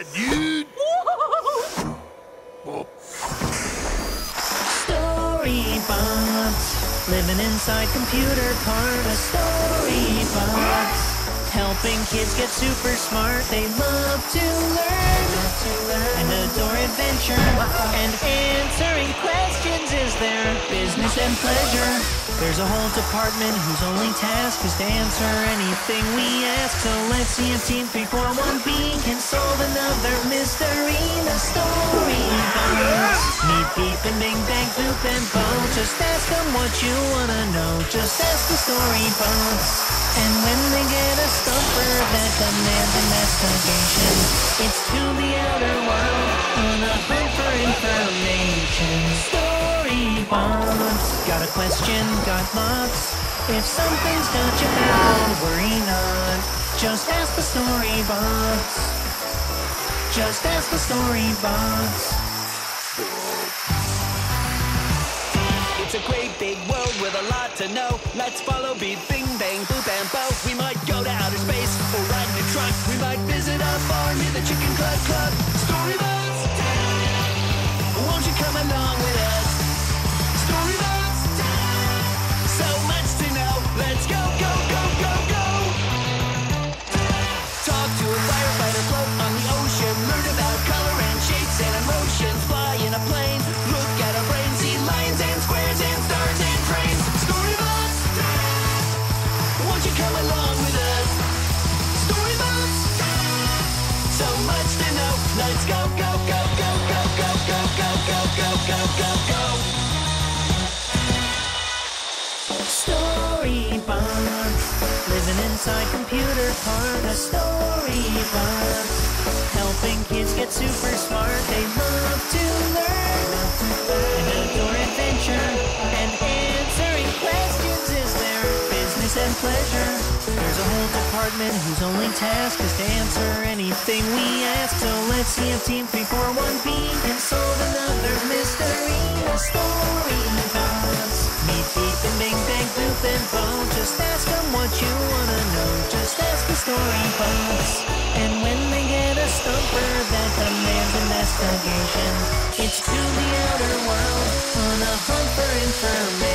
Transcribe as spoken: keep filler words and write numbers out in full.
Yeah, dude. StoryBots, living inside computer part of StoryBots, helping kids get super smart. They love to learn and adore adventure, and answering questions is their business and pleasure. There's a whole department whose only task is to answer anything we ask. So let's see if Team three four one B can solve another mystery. The StoryBots. Meet Beep and Bing Bang Boop and Bo. Just ask them what you wanna know. Just ask the StoryBots. And when they get a stumper that demands investigation, it's to the outer world on a hunt for information. StoryBots. Got a question? Got lots? If something's got you bound, worry not. Just ask the StoryBots. Just ask the StoryBots. It's a great big world with a lot to know. Let's follow Beep, Bing, Bang, Boop, and Bo. We might go to outer space or ride in a truck. We might visit a farm near the Chicken Club Club. StoryBots, won't you come along with us? StoryBots, so much to know. Let's go, go, go, go, go. Talk to a firefighter, float on the ocean. Learn about color and shapes and emotions. Fly in a plane, look at a brain. See lines and squares and stars and trains. StoryBots, won't you come along with us? StoryBots, so much to know. Let's go, go, go, go, go, go, go, go, go, go, go, go, go. StoryBots, living inside computer part of StoryBots, helping kids get super smart. They love to learn and adore adventure, and answering questions is their business and pleasure. There's a whole department whose only task is to answer anything we ask. So let's see if Team three four one B can solve another mystery. The StoryBots. Meet Beep and Bing Bang Boop and Bo. Just ask them what you wanna know. Just ask the StoryBots. And when they get a stumper that demands investigation, it's to the outer world on a hunt for information.